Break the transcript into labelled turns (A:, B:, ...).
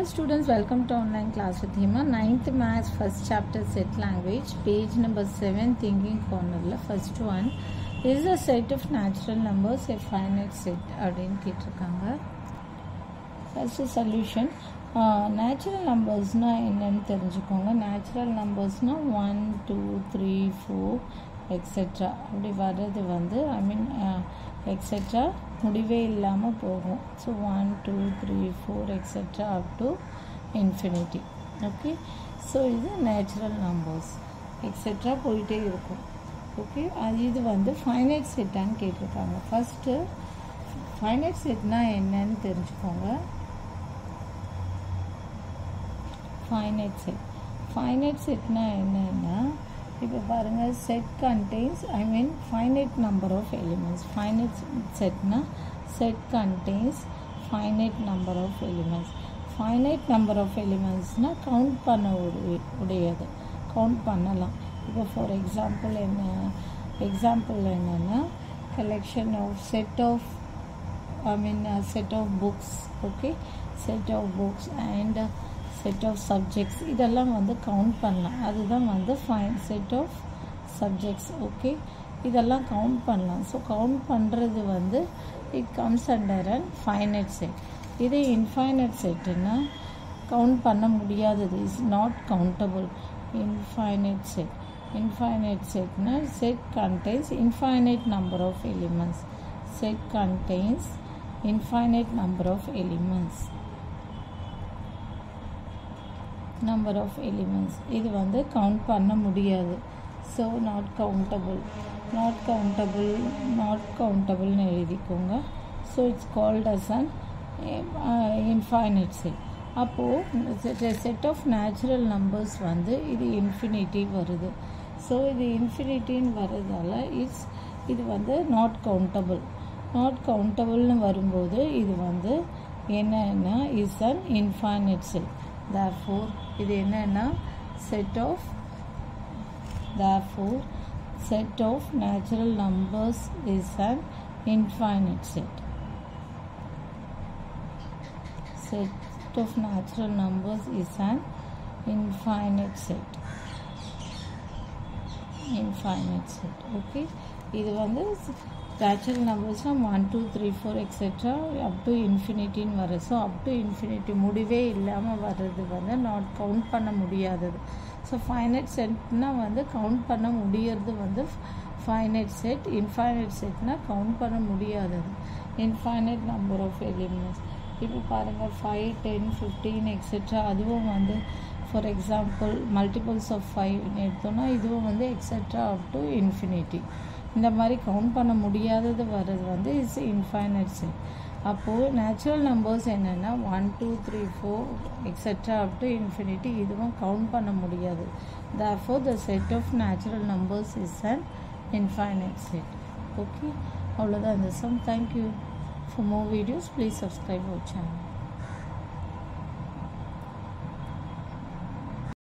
A: Students, welcome to online class with Hima. 9th Maths first chapter set language, page number 7, thinking corner. First one is a set of natural numbers, a finite set. First solution. Natural numbers na என்னன்னு தெரிஞ்சுக்கோங்க. Natural numbers na 1 2 3 4 etc. அப்படி வர்றது வந்து etc. முடிவே இல்லாமல் போகும். So 1 2 3 4 etc. up to infinity. Okay, so இது natural numbers etc. போயிட்டே இருக்கும். ஓகே, இது வந்து ஃபைனைட் செட்டான்னு கேட்டிருக்காங்க. ஃபஸ்ட்டு ஃபைனைட் செட்னா என்னன்னு தெரிஞ்சுக்கோங்க. ஃபைனைட் செட்னா என்னன்னா, இப்போ பாருங்கள், set contains finite number of elements. Finite செட்னா set contains finite number of elements. Finite number of எலிமெண்ட்ஸ்னால் கவுண்ட் பண்ண உடையது, கவுண்ட் பண்ணலாம். இப்போ ஃபார் எக்ஸாம்பிள் என்னென்னா collection of set of books. Okay, set of books and set of subjects, இதெல்லாம் வந்து count பண்ணலாம். அதுதான் வந்து செட் ஆஃப் சப்ஜெக்ட்ஸ். ஓகே, இதெல்லாம் கவுண்ட் பண்ணலாம். ஸோ கவுண்ட் பண்ணுறது வந்து it comes under and finite set. இதே இன்ஃபைனைட் செட்டுன்னா கவுண்ட் பண்ண முடியாதது, இஸ் நாட் கவுண்டபிள். இன்ஃபைனைட் செட்னா set contains infinite number of elements. Set contains infinite number of elements. Number of elements இது வந்து கவுண்ட் பண்ண முடியாது. ஸோ நாட் கவுண்டபிள்னு எழுதிக்கோங்க. So it's called as an infinite set. அப்போது செட் ஆஃப் நேச்சுரல் நம்பர்ஸ் வந்து இது இன்ஃபினிட்டி வருது. ஸோ இது இன்ஃபினிட்டின்னு வர்றதால இது வந்து நாட் கவுண்டபிள்னு வரும்போது இது வந்து என்னன்னா is an infinite set. Therefore இது என்னன்னா set of natural numbers is an infinite set. Set of natural numbers is an infinite set. Okay, இது வந்து நேச்சுரல் நம்பர்ஸ்னால் 1 2 3 4 எக்ஸெட்ரா அப் டு இன்ஃபினிட்டின்னு வரும். ஸோ அப் டு இன்ஃபினிட்டி முடிவே இல்லாமல் வர்றது வந்து நாட் கவுண்ட் பண்ண முடியாதது. ஸோ ஃபைனைட் செட்னால் வந்து கவுண்ட் பண்ண முடியறது வந்து ஃபைனைட் செட். இன்ஃபைனைட் செட்னால் கவுண்ட் பண்ண முடியாதது, இன்ஃபைனைட் நம்பர் ஆஃப் எலிமெண்ட்ஸ். இப்போ பாருங்கள் 5 10 15 எக்ஸெட்ரா, அதுவும் வந்து ஃபார் எக்ஸாம்பிள் மல்டிபிள்ஸ் ஆஃப் 5 எடுத்தோன்னா இதுவும் வந்து எக்ஸெட்ரா அப் டு இன்ஃபினிட்டி. இந்த மாதிரி கவுண்ட் பண்ண முடியாதது வர்றது வந்து இட்ஸ் இன்ஃபைனைட் செட். அப்போது நேச்சுரல் நம்பர்ஸ் என்னென்னா 1 2 3 4 எக்ஸெட்ரா அப் டு இன்ஃபினிட்டி, இதுவும் கவுண்ட் பண்ண முடியாது. therefore the set of natural numbers is an infinite set. ஓகே, அவ்வளோதான் இந்த sum. Thank you. For more videos please subscribe our channel.